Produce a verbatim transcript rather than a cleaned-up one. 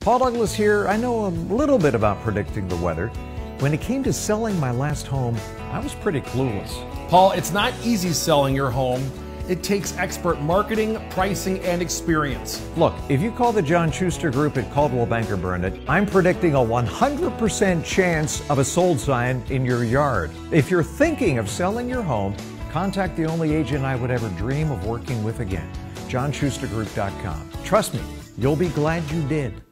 Paul Douglas here. I know a little bit about predicting the weather. When it came to selling my last home, I was pretty clueless. Paul, it's not easy selling your home. It takes expert marketing, pricing, and experience. Look, if you call the John Schuster Group at Coldwell Banker Burnett, I'm predicting a one hundred percent chance of a sold sign in your yard. If you're thinking of selling your home, contact the only agent I would ever dream of working with again, john schuster group dot com. Trust me, you'll be glad you did.